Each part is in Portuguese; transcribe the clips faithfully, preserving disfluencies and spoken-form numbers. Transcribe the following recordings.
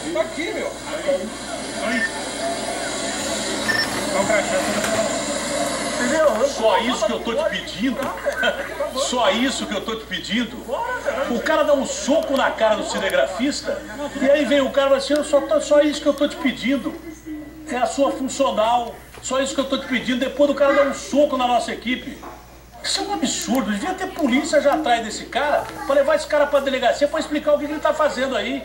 Tá aqui, meu. Oi. Não crachá. Entendeu? Só isso que eu tô te pedindo? Só isso que eu tô te pedindo? O cara dá um soco na cara do cinegrafista e aí vem o cara e fala assim, eu só, tô, só isso que eu tô te pedindo. É a sua funcional. Só isso que eu tô te pedindo. Depois do cara dar um soco na nossa equipe. Isso é um absurdo. Devia ter polícia já atrás desse cara para levar esse cara para a delegacia para explicar o que, que ele tá fazendo aí.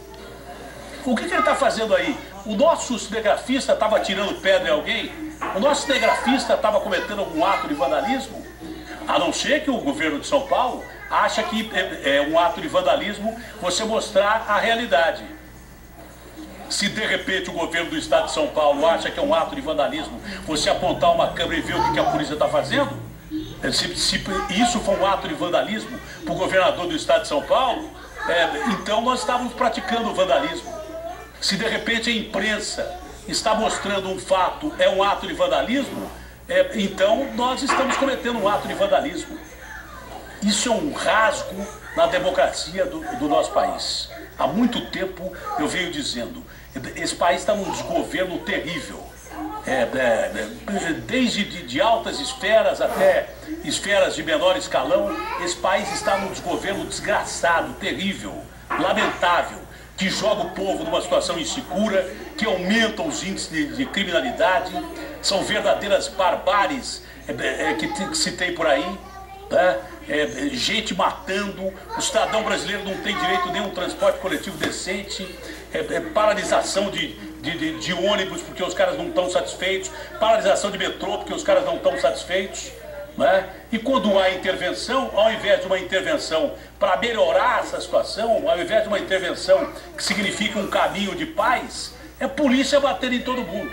O que, que ele tá fazendo aí? O nosso cinegrafista estava tirando pedra em alguém? O nosso cinegrafista estava cometendo algum ato de vandalismo? A não ser que o governo de São Paulo acha que é, é um ato de vandalismo você mostrar a realidade. Se de repente o governo do estado de São Paulo acha que é um ato de vandalismo você apontar uma câmera e ver o que, que a polícia está fazendo, se, se isso for um ato de vandalismo para o governador do estado de São Paulo, é, então nós estávamos praticando o vandalismo. Se de repente a imprensa está mostrando um fato, é um ato de vandalismo, é, então nós estamos cometendo um ato de vandalismo. Isso é um rasgo na democracia do, do nosso país. Há muito tempo eu venho dizendo, esse país está num desgoverno terrível. É, é, desde de, de altas esferas até esferas de menor escalão, esse país está num desgoverno desgraçado, terrível, lamentável, que joga o povo numa situação insegura, que aumenta os índices de, de criminalidade, são verdadeiras barbáries é, é, que, que se tem por aí, né? É, gente matando, o cidadão brasileiro não tem direito nem a um transporte coletivo decente, é, é, paralisação de, de, de, de ônibus porque os caras não estão satisfeitos, paralisação de metrô porque os caras não estão satisfeitos. Né? E quando há intervenção, ao invés de uma intervenção para melhorar essa situação, ao invés de uma intervenção que significa um caminho de paz, é polícia batendo em todo mundo.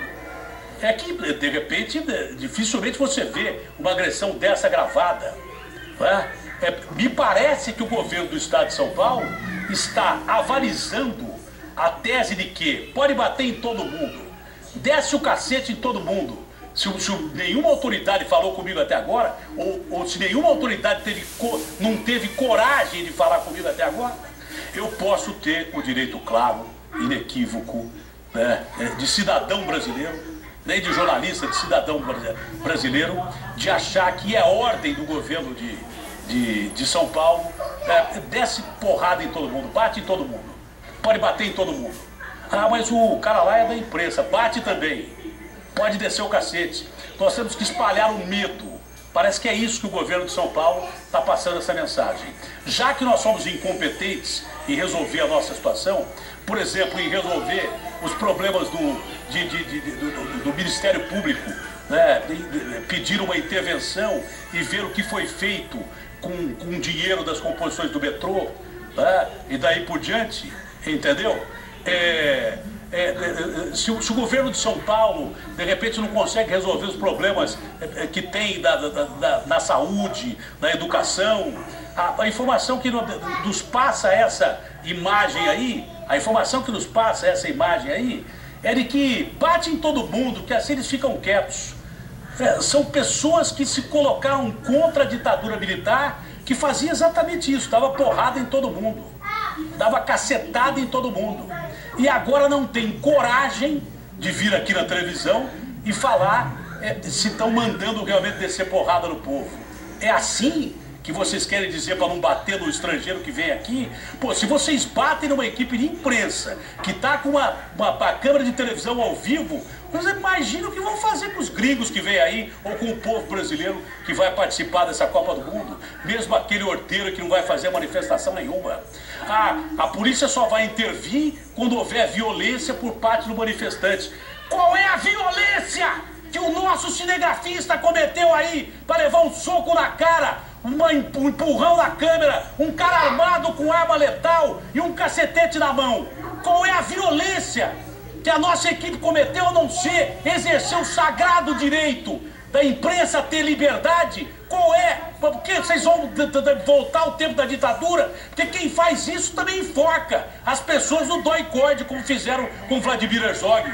É que, de repente, dificilmente você vê uma agressão dessa gravada. Né? É, me parece que o governo do estado de São Paulo está avalizando a tese de que pode bater em todo mundo, desce o cacete em todo mundo. Se, se nenhuma autoridade falou comigo até agora, ou, ou se nenhuma autoridade teve, não teve coragem de falar comigo até agora, eu posso ter o direito claro, inequívoco, né, de cidadão brasileiro, nem de jornalista, de cidadão brasileiro, de achar que é ordem do governo de, de, de São Paulo, é, desce porrada em todo mundo, bate em todo mundo, pode bater em todo mundo. Ah, mas o cara lá é da imprensa, bate também. Pode descer o cacete. Nós temos que espalhar o medo. Parece que é isso que o governo de São Paulo está passando essa mensagem. Já que nós somos incompetentes em resolver a nossa situação, por exemplo, em resolver os problemas do, de, de, de, do, do Ministério Público, né, de, de, pedir uma intervenção e ver o que foi feito com, com o dinheiro das composições do metrô, né, e daí por diante, entendeu? É... É, é, se, o, se o governo de São Paulo, de repente, não consegue resolver os problemas é, que tem da, da, da, na saúde, na educação, a, a informação que nos passa essa imagem aí, a informação que nos passa essa imagem aí, é de que bate em todo mundo, que assim eles ficam quietos. É, são pessoas que se colocaram contra a ditadura militar, que fazia exatamente isso, dava porrada em todo mundo, dava cacetada em todo mundo. E agora não tem coragem de vir aqui na televisão e falar é, se estão mandando realmente descer porrada no povo. É assim que vocês querem dizer para não bater no estrangeiro que vem aqui? Pô, se vocês batem numa equipe de imprensa que está com uma, uma, uma câmera de televisão ao vivo, vocês imaginam o que vão fazer com os gringos que vêm aí ou com o povo brasileiro que vai participar dessa Copa do Mundo? Mesmo aquele horteiro que não vai fazer manifestação nenhuma. Ah, a polícia só vai intervir quando houver violência por parte do manifestante. Qual é a violência que o nosso cinegrafista cometeu aí para levar um soco na cara, uma, um empurrão na câmera, um cara armado com arma letal e um cacetete na mão? Qual é a violência que a nossa equipe cometeu a não ser exercer o sagrado direito da imprensa ter liberdade? Qual é? Porque vocês vão voltar ao tempo da ditadura? Porque quem faz isso também enforca as pessoas no dói-corde, como fizeram com Vladimir Herzog.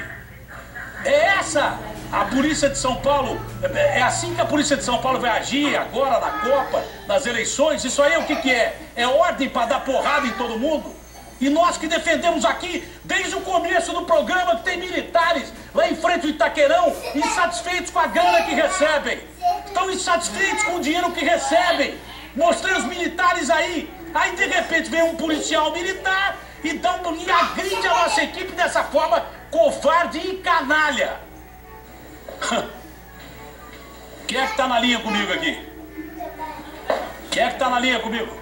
É essa a polícia de São Paulo? É assim que a polícia de São Paulo vai agir agora na Copa, nas eleições? Isso aí é o que que é? É ordem para dar porrada em todo mundo? E nós que defendemos aqui, desde o começo do programa, que tem militares lá em frente ao Itaquerão, insatisfeitos com a grana que recebem. Estão insatisfeitos com o dinheiro que recebem. Mostrei os militares aí. Aí, de repente, vem um policial militar e, dá um, e agride a nossa equipe dessa forma covarde e canalha. Quem é que tá na linha comigo aqui? Quem é que tá na linha comigo?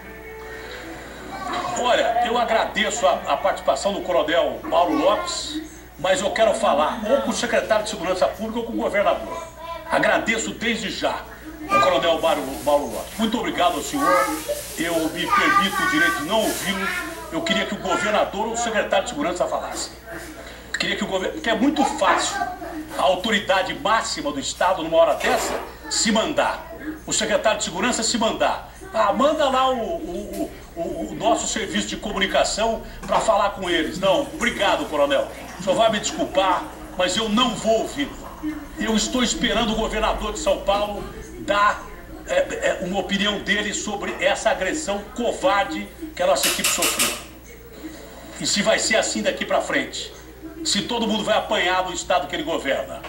Olha, eu agradeço a, a participação do coronel Mauro Lopes, mas eu quero falar ou com o secretário de Segurança Pública ou com o governador. Agradeço desde já o coronel Mauro, Mauro Lopes. Muito obrigado ao senhor. Eu me permito o direito de não ouvi-lo. Eu queria que o governador ou o secretário de Segurança falassem. Queria que o governo... Porque é muito fácil a autoridade máxima do Estado, numa hora dessa, se mandar. O secretário de Segurança se mandar. Ah, manda lá o, o, o, o nosso serviço de comunicação para falar com eles. Não, obrigado, coronel. O senhor vai me desculpar, mas eu não vou ouvi-lo. Eu estou esperando o governador de São Paulo dar é, é, uma opinião dele sobre essa agressão covarde que a nossa equipe sofreu. E se vai ser assim daqui para frente. Se todo mundo vai apanhar do estado que ele governa.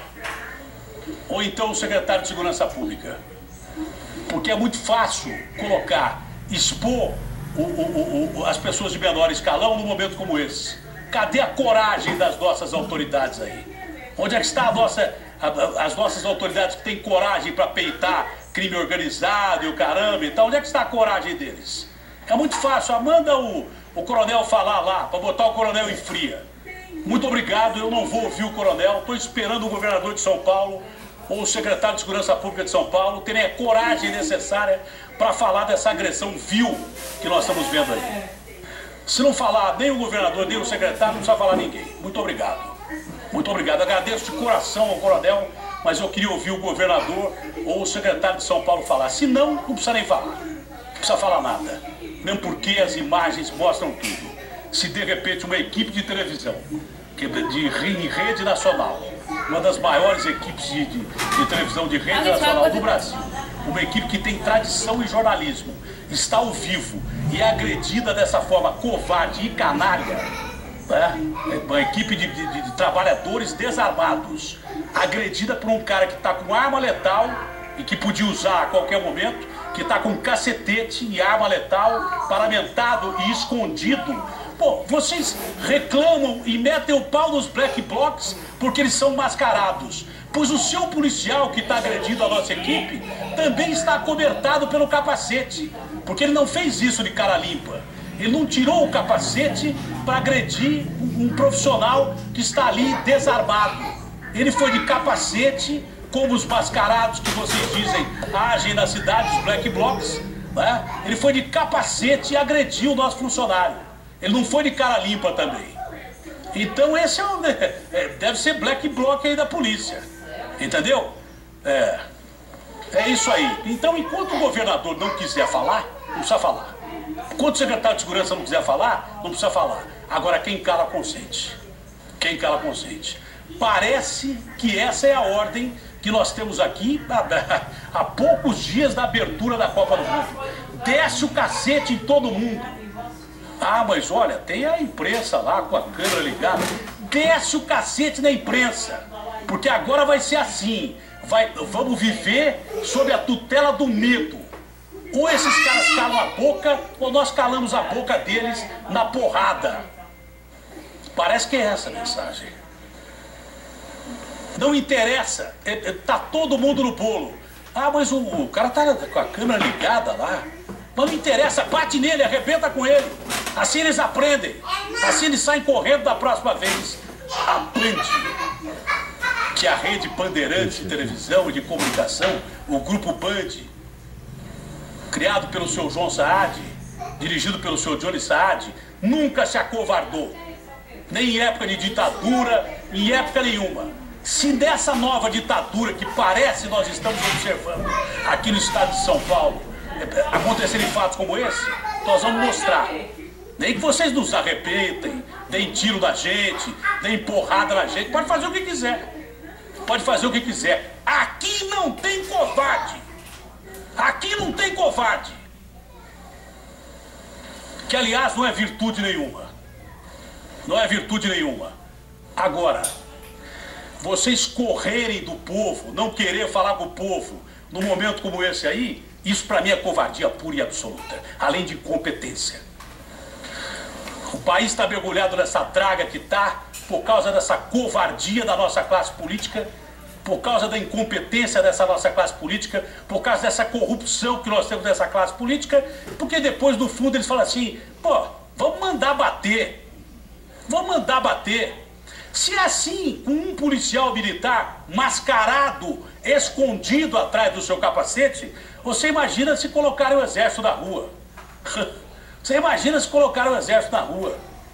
Ou então o secretário de Segurança Pública. Porque é muito fácil colocar, expor o, o, o, as pessoas de menor escalão num momento como esse. Cadê a coragem das nossas autoridades aí? Onde é que está a nossa, a, as nossas autoridades que têm coragem para peitar crime organizado e o caramba e tal? Onde é que está a coragem deles? É muito fácil, ah, manda o, o coronel falar lá, para botar o coronel em fria. Muito obrigado, eu não vou ouvir o coronel, estou esperando o governador de São Paulo ou o secretário de Segurança Pública de São Paulo terem a coragem necessária para falar dessa agressão vil que nós estamos vendo aí. Se não falar nem o governador, nem o secretário, não precisa falar ninguém. Muito obrigado. Muito obrigado. Agradeço de coração ao coronel, mas eu queria ouvir o governador ou o secretário de São Paulo falar. Se não, não precisa nem falar. Não precisa falar nada. Mesmo porque as imagens mostram tudo. Se de repente uma equipe de televisão, que de, de, em rede nacional, uma das maiores equipes de, de, de televisão de rede nacional do Brasil, uma equipe que tem tradição em jornalismo, está ao vivo e é agredida dessa forma covarde e canalha, né? Uma equipe de, de, de trabalhadores desarmados, agredida por um cara que está com arma letal e que podia usar a qualquer momento, que está com cacetete e arma letal, paramentado e escondido. Pô, vocês reclamam e metem o pau nos black blocs porque eles são mascarados. Pois o seu policial que está agredindo a nossa equipe também está acobertado pelo capacete. Porque ele não fez isso de cara limpa. Ele não tirou o capacete para agredir um profissional que está ali desarmado. Ele foi de capacete, como os mascarados que vocês dizem agem na cidade, os black blocs, né? Ele foi de capacete e agrediu o nosso funcionário. Ele não foi de cara limpa também. Então esse é um, é, deve ser black bloc aí da polícia. Entendeu? É, é isso aí. Então enquanto o governador não quiser falar, não precisa falar. Enquanto o secretário de Segurança não quiser falar, não precisa falar. Agora quem cala consente. Quem cala consente. Parece que essa é a ordem que nós temos aqui há, há poucos dias da abertura da Copa do Mundo. Desce o cacete em todo mundo. Ah, mas olha, tem a imprensa lá com a câmera ligada. Desce o cacete na imprensa. Porque agora vai ser assim. Vai, vamos viver sob a tutela do medo. Ou esses caras calam a boca, ou nós calamos a boca deles na porrada. Parece que é essa a mensagem. Não interessa. É, é, tá todo mundo no bolo. Ah, mas o, o cara tá com a câmera ligada lá. Mas não interessa, bate nele, arrebenta com ele. Assim eles aprendem. Assim eles saem correndo da próxima vez. A Band, que é a rede Bandeirante de televisão e de comunicação, o grupo Band, criado pelo seu João Saad, dirigido pelo seu Johnny Saad, nunca se acovardou. Nem em época de ditadura, em época nenhuma. Se dessa nova ditadura que parece nós estamos observando aqui no estado de São Paulo, acontecerem fatos como esse, nós vamos mostrar. Nem que vocês nos arrepentem, deem tiro na gente, deem porrada na gente, pode fazer o que quiser. Pode fazer o que quiser. Aqui não tem covarde. Aqui não tem covarde. Que aliás não é virtude nenhuma. Não é virtude nenhuma. Agora, vocês correrem do povo, não querer falar com o povo num momento como esse aí, isso para mim é covardia pura e absoluta, além de incompetência. O país está mergulhado nessa draga que está por causa dessa covardia da nossa classe política, por causa da incompetência dessa nossa classe política, por causa dessa corrupção que nós temos nessa classe política, porque depois, no fundo, eles falam assim, pô, vamos mandar bater, vamos mandar bater. Se é assim, com um policial militar mascarado, escondido atrás do seu capacete, você imagina se colocarem o exército na rua. Você imagina se colocarem o exército na rua.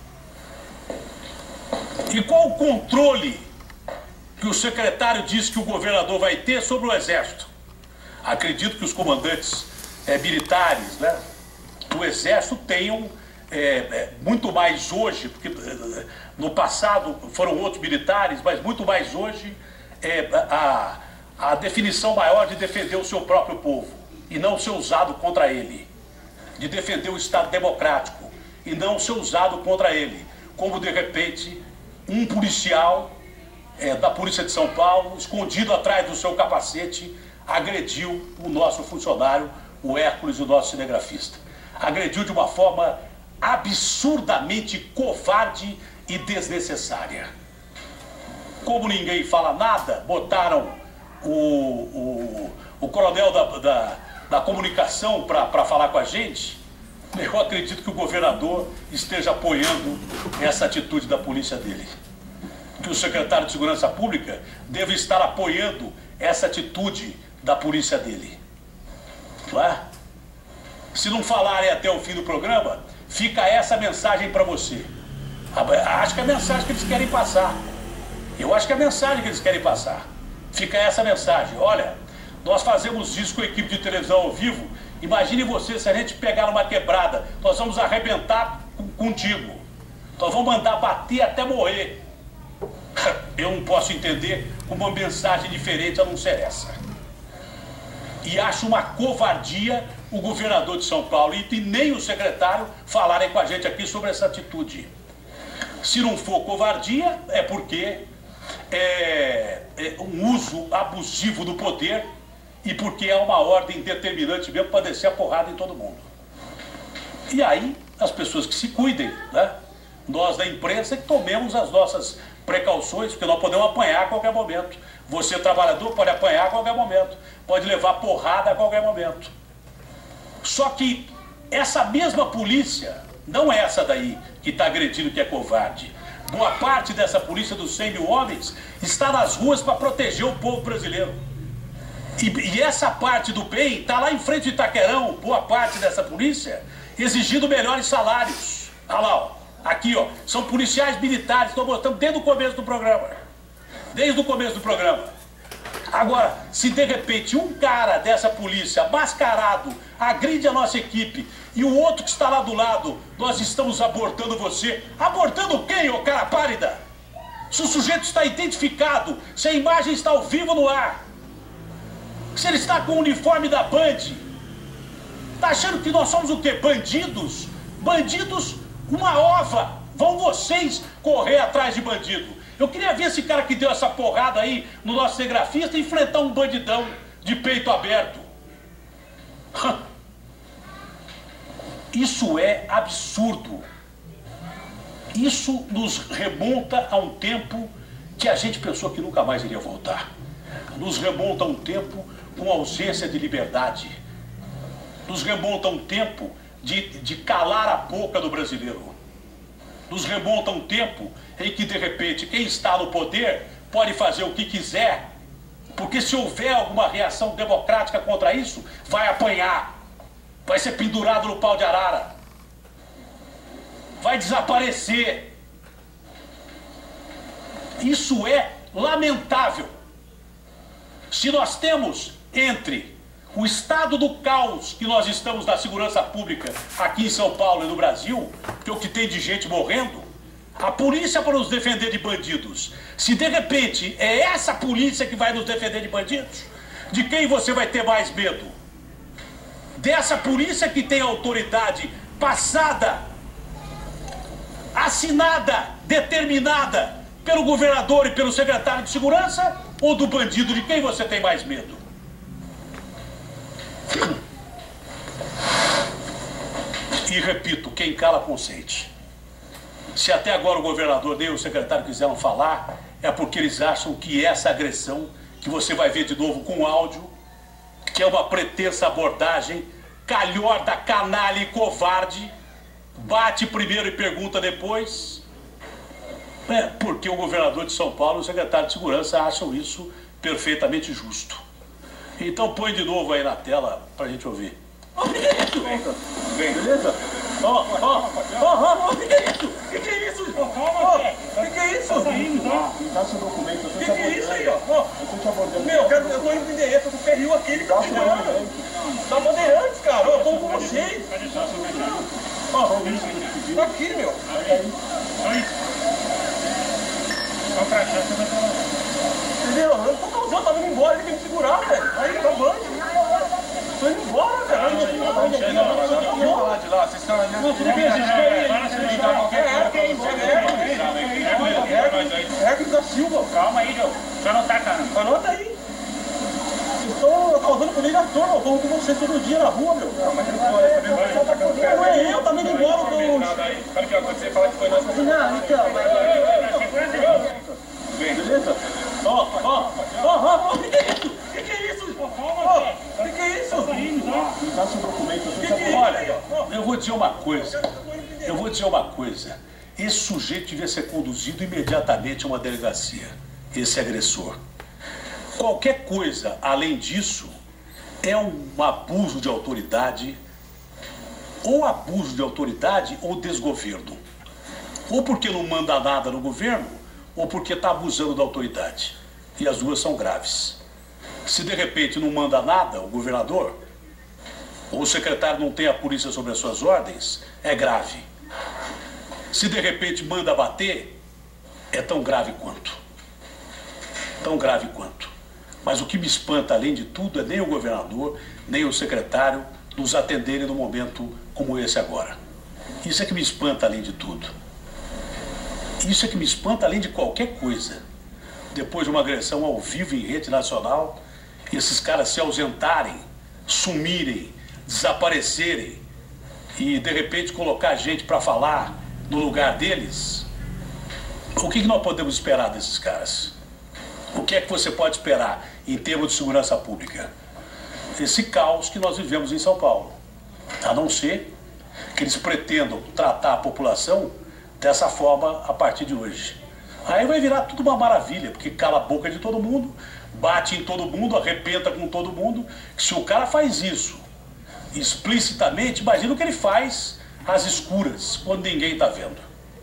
E qual o controle que o secretário disse que o governador vai ter sobre o exército? Acredito que os comandantes é, militares, né, do exército tenham é, é, muito mais hoje, porque é, no passado foram outros militares, mas muito mais hoje é, a, a definição maior de defender o seu próprio povo e não ser usado contra ele, de defender o Estado democrático e não ser usado contra ele, como de repente um policial é, da Polícia de São Paulo, escondido atrás do seu capacete, agrediu o nosso funcionário, o Hércules, o nosso cinegrafista. Agrediu de uma forma absurdamente covarde e desnecessária. Como ninguém fala nada, botaram o, o, o coronel da, da, da comunicação para falar com a gente. Eu acredito que o governador esteja apoiando essa atitude da polícia dele. Que o secretário de Segurança Pública deve estar apoiando essa atitude da polícia dele. Não é? Se não falarem até o fim do programa, fica essa mensagem para você. Acho que é a mensagem que eles querem passar. Eu acho que é a mensagem que eles querem passar. Fica essa mensagem. Olha, nós fazemos isso com a equipe de televisão ao vivo. Imagine você, se a gente pegar numa quebrada, nós vamos arrebentar contigo. Nós vamos mandar bater até morrer. Eu não posso entender uma mensagem diferente a não ser essa. E acho uma covardia o governador de São Paulo e nem o secretário falarem com a gente aqui sobre essa atitude. Se não for covardia, é porque é, é um uso abusivo do poder e porque é uma ordem determinante mesmo para descer a porrada em todo mundo. E aí, as pessoas que se cuidem, né? Nós da imprensa que tomemos as nossas precauções, porque nós podemos apanhar a qualquer momento. Você, trabalhador, pode apanhar a qualquer momento, pode levar porrada a qualquer momento. Só que essa mesma polícia, não é essa daí que está agredindo, que é covarde. Boa parte dessa polícia dos cem mil homens está nas ruas para proteger o povo brasileiro. E, e essa parte do bem está lá em frente de Itaquerão, boa parte dessa polícia, exigindo melhores salários. Olha lá, ó, aqui, ó, são policiais militares, estou mostrando desde o começo do programa. Desde o começo do programa. Agora, se de repente um cara dessa polícia, mascarado, agride a nossa equipe e o outro que está lá do lado, nós estamos abordando você. Abordando quem, ô cara pálida? Se o sujeito está identificado, se a imagem está ao vivo no ar, se ele está com o uniforme da Band, tá achando que nós somos o quê? Bandidos? Bandidos, uma ova. Vão vocês correr atrás de bandido. Eu queria ver esse cara que deu essa porrada aí no nosso cinegrafista enfrentar um bandidão de peito aberto. Isso é absurdo. Isso nos remonta a um tempo que a gente pensou que nunca mais iria voltar. Nos remonta a um tempo com ausência de liberdade. Nos remonta a um tempo de, de calar a boca do brasileiro. Nos remonta a um tempo em que, de repente, quem está no poder pode fazer o que quiser, porque se houver alguma reação democrática contra isso, vai apanhar, vai ser pendurado no pau de arara, vai desaparecer. Isso é lamentável. Se nós temos entre o estado do caos que nós estamos na segurança pública aqui em São Paulo e no Brasil, que é o que tem de gente morrendo, a polícia para nos defender de bandidos. Se de repente é essa polícia que vai nos defender de bandidos, de quem você vai ter mais medo? Dessa polícia que tem autoridade passada, assinada determinada pelo governador e pelo secretário de segurança, ou do bandido? De quem você tem mais medo? E repito, quem cala consente. Se até agora o governador nem o secretário quiseram falar, é porque eles acham que essa agressão, que você vai ver de novo com áudio, que é uma pretensa abordagem calhorda, canalha e covarde, bate primeiro e pergunta depois, é porque o governador de São Paulo e o secretário de segurança acham isso perfeitamente justo. Então põe de novo aí na tela pra gente ouvir. Ô, o que é isso? Vem, beleza? Ó, ó, ó, ó, o que é isso? O que é isso? Ó, o que é isso? Dá seu documento, eu tô O te que é isso aí, ó? Ó, Eu tô te abordando. meu, eu, quero, eu tô indo pro endereço, eu tô com o P R U aqui, ele tá segurando. Da Bandeirantes, cara, ó, eu tô com vocês. Ó, tá aqui, meu. Entendeu? Eu não tô causando, tava indo embora, ele tem que segurar, velho. Aí, tá bom. Tô indo embora, velho. Vamos falar de lá, vocês estão ali. Não, tudo bem, a gente quer ir. É, é, é, Hércules da Silva. Calma aí, João. Deixa eu anotar, cara. Anota aí. Eu tô causando comigo à toa, eu tô com você todo dia na rua, meu. Não é eu, tá indo embora, eu tô... Sabe o que aconteceu? Falar que foi nós. Não, então, mas... Beleza? Ó, ó, ó, ó, o que é isso? O que é isso? Ó, o que é isso? Dá seu documento, eu tô te abordando. Olha, eu vou dizer uma coisa, eu vou dizer uma coisa, esse sujeito devia ser conduzido imediatamente a uma delegacia, esse agressor. Qualquer coisa além disso é um abuso de autoridade, ou abuso de autoridade ou desgoverno. Ou porque não manda nada no governo, ou porque está abusando da autoridade. E as duas são graves. Se de repente não manda nada o governador, ou o secretário não tem a polícia sobre as suas ordens, é grave. Se de repente manda bater, é tão grave quanto. Tão grave quanto. Mas o que me espanta, além de tudo, é nem o governador, nem o secretário nos atenderem num momento como esse agora. Isso é que me espanta, além de tudo. Isso é que me espanta, além de qualquer coisa. Depois de uma agressão ao vivo em rede nacional, esses caras se ausentarem, sumirem, desaparecerem e, de repente, colocar gente para falar no lugar deles. O que nós podemos esperar desses caras? O que é que você pode esperar em termos de segurança pública? Esse caos que nós vivemos em São Paulo. A não ser que eles pretendam tratar a população dessa forma a partir de hoje. Aí vai virar tudo uma maravilha, porque cala a boca de todo mundo, bate em todo mundo, arrebenta com todo mundo. Se o cara faz isso explicitamente, imagina o que ele faz às escuras, quando ninguém está vendo.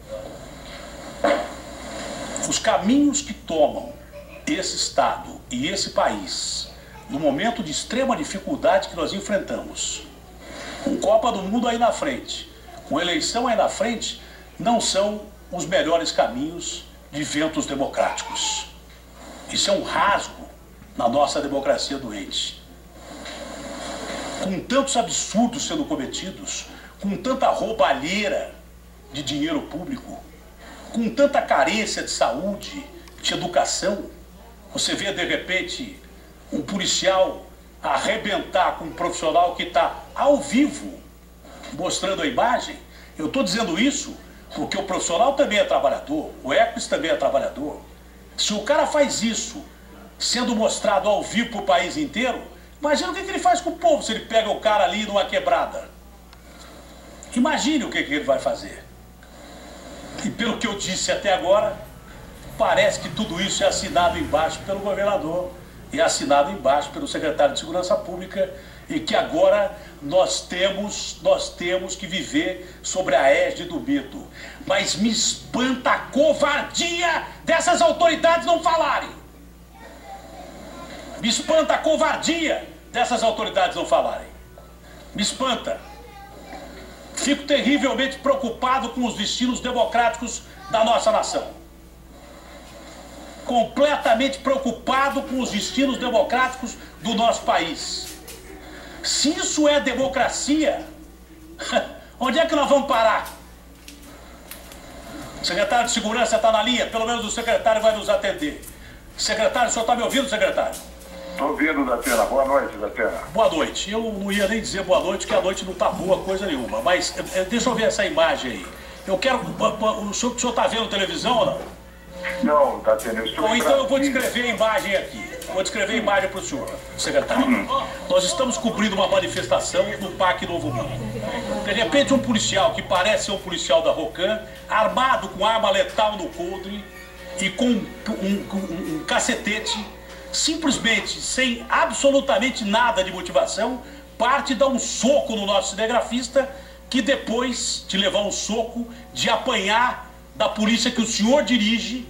Os caminhos que tomam esse Estado e esse país, no momento de extrema dificuldade que nós enfrentamos, com Copa do Mundo aí na frente, com eleição aí na frente, não são os melhores caminhos de ventos democráticos. Isso é um rasgo na nossa democracia doente. Com tantos absurdos sendo cometidos, com tanta roubalheira de dinheiro público, com tanta carência de saúde, de educação, você vê de repente um policial arrebentar com um profissional que está ao vivo mostrando a imagem. Eu estou dizendo isso porque o profissional também é trabalhador, o Hércules também é trabalhador. Se o cara faz isso sendo mostrado ao vivo para o país inteiro, imagina o que, que ele faz com o povo se ele pega o cara ali numa quebrada. Imagine o que, que ele vai fazer. E pelo que eu disse até agora, parece que tudo isso é assinado embaixo pelo governador e assinado embaixo pelo secretário de Segurança Pública, e que agora nós temos, nós temos que viver sobre a égide do medo. Mas me espanta a covardia dessas autoridades não falarem. Me espanta a covardia dessas autoridades não falarem. Me espanta. Fico terrivelmente preocupado com os destinos democráticos da nossa nação. Completamente preocupado com os destinos democráticos do nosso país. Se isso é democracia, onde é que nós vamos parar? Secretário de Segurança está na linha? Pelo menos o secretário vai nos atender. Secretário, o senhor está me ouvindo, secretário? Estou ouvindo, Datena. Boa noite, Datena. Boa noite. Eu não ia nem dizer boa noite, porque a noite não está boa coisa nenhuma. Mas é, deixa eu ver essa imagem aí. Eu quero... O senhor está vendo televisão ou não? Não, Datena, eu estou... Bom, então eu vou descrever a imagem aqui. Vou descrever a imagem para o senhor, secretário. Uhum. Nós estamos cobrindo uma manifestação no Parque Novo Mundo. De repente, um policial, que parece ser um policial da Rocan, armado com arma letal no coldre e com um, um, um, um cacetete, simplesmente, sem absolutamente nada de motivação, parte e dá um soco no nosso cinegrafista, que depois de levar um soco, de apanhar da polícia que o senhor dirige,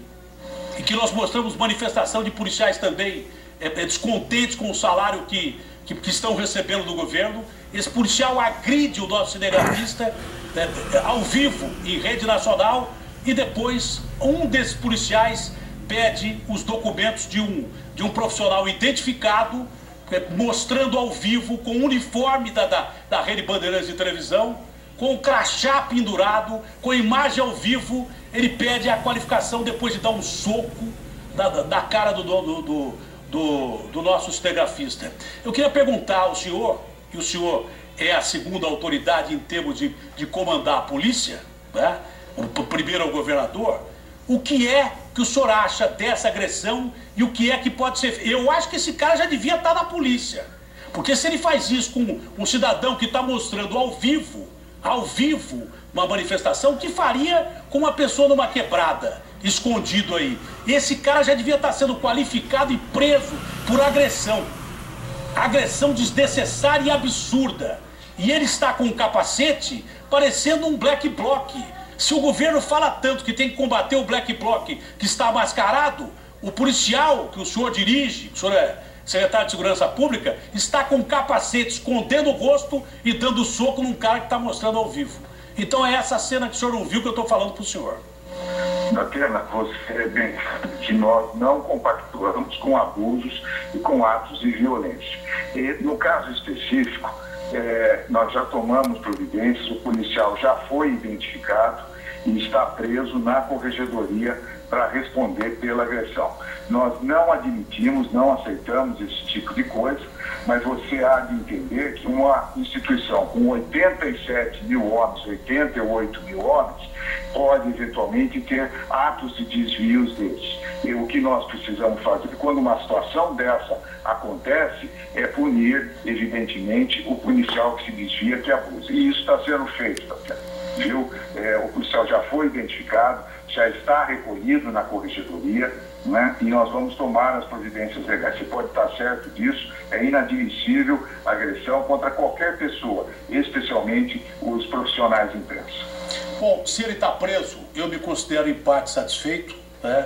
e que nós mostramos manifestação de policiais também é, é, descontentes com o salário que, que, que estão recebendo do governo. Esse policial agride o nosso cinegrafista é, é, ao vivo, em rede nacional, e depois um desses policiais pede os documentos de um, de um profissional identificado, é, mostrando ao vivo, com o uniforme da, da, da Rede Bandeirantes de televisão, com o crachá pendurado, com a imagem ao vivo. Ele pede a qualificação depois de dar um soco da, da, da cara do, do, do, do, do nosso cinegrafista. Eu queria perguntar ao senhor, que o senhor é a segunda autoridade em termos de, de comandar a polícia, né? O primeiro é o governador, o que é que o senhor acha dessa agressão e o que é que pode ser feito? Eu acho que esse cara já devia estar na polícia, porque se ele faz isso com um cidadão que está mostrando ao vivo, ao vivo, uma manifestação, que faria com uma pessoa numa quebrada, escondido aí? Esse cara já devia estar sendo qualificado e preso por agressão. Agressão desnecessária e absurda. E ele está com um capacete parecendo um black bloc. Se o governo fala tanto que tem que combater o black bloc que está mascarado, o policial que o senhor dirige, o senhor é secretário de Segurança Pública, está com um capacete escondendo o rosto e dando soco num cara que está mostrando ao vivo. Então é essa cena que o senhor não viu que eu estou falando para o senhor. Datena, você bem que nós não compactuamos com abusos e com atos de violência. E no caso específico, é, nós já tomamos providências, o policial já foi identificado e está preso na corregedoria para responder pela agressão. Nós não admitimos, não aceitamos esse tipo de coisa, mas você há de entender que uma instituição com oitenta e sete mil homens, oitenta e oito mil homens, pode eventualmente ter atos de desvios desses. E o que nós precisamos fazer quando uma situação dessa acontece é punir, evidentemente, o policial que se desvia, que abusa. E isso está sendo feito, tá? Viu? É, o policial já foi identificado, já está recolhido na corregedoria, né? E nós vamos tomar as providências legais. Você pode estar certo disso. É inadmissível agressão contra qualquer pessoa, especialmente os profissionais de imprensa. Bom, se ele está preso, eu me considero em parte satisfeito, né?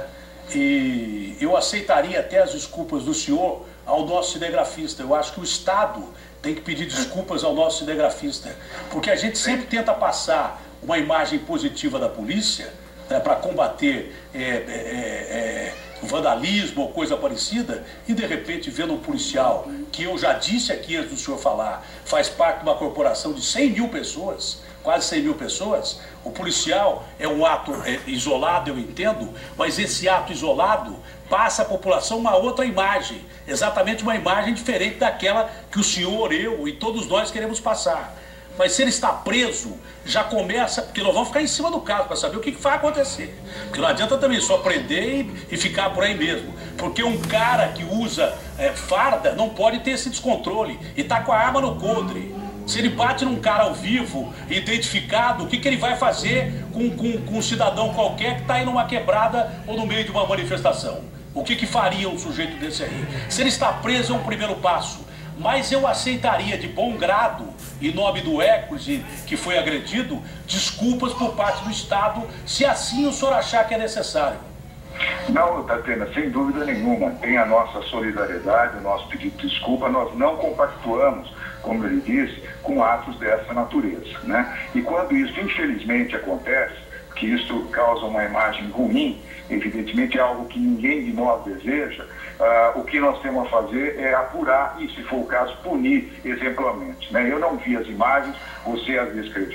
E eu aceitaria até as desculpas do senhor ao nosso cinegrafista. Eu acho que o Estado tem que pedir desculpas ao nosso cinegrafista, porque a gente sempre tenta passar uma imagem positiva da polícia, né, para combater é, é, é, vandalismo ou coisa parecida, e de repente vendo um policial, que eu já disse aqui antes do senhor falar, faz parte de uma corporação de cem mil pessoas, quase cem mil pessoas, o policial é um ato é, isolado, eu entendo, mas esse ato isolado passa à população uma outra imagem, exatamente uma imagem diferente daquela que o senhor, eu e todos nós queremos passar. Mas se ele está preso, já começa, porque nós vamos ficar em cima do caso para saber o que vai acontecer. Porque não adianta também só prender e, e ficar por aí mesmo. Porque um cara que usa é, farda não pode ter esse descontrole e está com a arma no coldre. Se ele bate num cara ao vivo, identificado, o que, que ele vai fazer com, com, com um cidadão qualquer que está aí numa quebrada ou no meio de uma manifestação? O que, que faria um sujeito desse aí? Se ele está preso é um primeiro passo. Mas eu aceitaria de bom grado, em nome do Hércules, que foi agredido, desculpas por parte do Estado, se assim o senhor achar que é necessário. Não, Datena, sem dúvida nenhuma. Tem a nossa solidariedade, o nosso pedido de desculpa. Nós não compactuamos, como ele disse, com atos dessa natureza, né? E quando isso, infelizmente, acontece, que isso causa uma imagem ruim, evidentemente é algo que ninguém de nós deseja, uh, o que nós temos a fazer é apurar e, se for o caso, punir exemplarmente, né? Eu não vi as imagens, você as descreveu,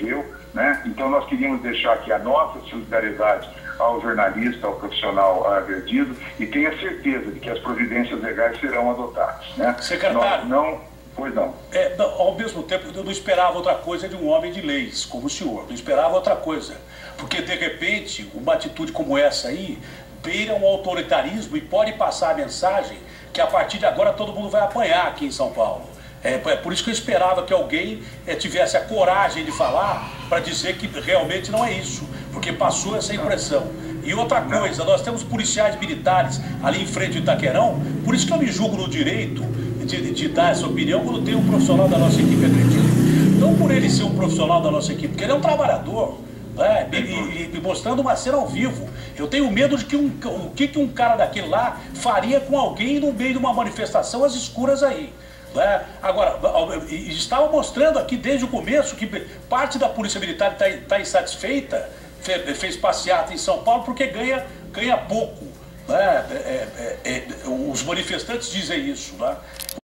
né? Então nós queríamos deixar aqui a nossa solidariedade ao jornalista, ao profissional agredido, e tenha certeza de que as providências legais serão adotadas, né? Secretário. Nós não, pois não. É, não, ao mesmo tempo, eu não esperava outra coisa de um homem de leis, como o senhor. Não esperava outra coisa. Porque, de repente, uma atitude como essa aí beira um autoritarismo e pode passar a mensagem que a partir de agora todo mundo vai apanhar aqui em São Paulo. É, é por isso que eu esperava que alguém é, tivesse a coragem de falar para dizer que realmente não é isso, porque passou essa impressão. E outra coisa, nós temos policiais militares ali em frente ao Itaquerão, por isso que eu me julgo no direito de, de dar essa opinião quando tem um profissional da nossa equipe agredido. Não por ele ser um profissional da nossa equipe, porque ele é um trabalhador, né? e, e, e mostrando uma cena ao vivo. Eu tenho medo de que um, o que, que um cara daquele lá faria com alguém no meio de uma manifestação às escuras aí. É, agora, estava mostrando aqui desde o começo que parte da Polícia Militar está tá insatisfeita, fez, fez passeata em São Paulo porque ganha, ganha pouco. Né? É, é, é, os manifestantes dizem isso. Né?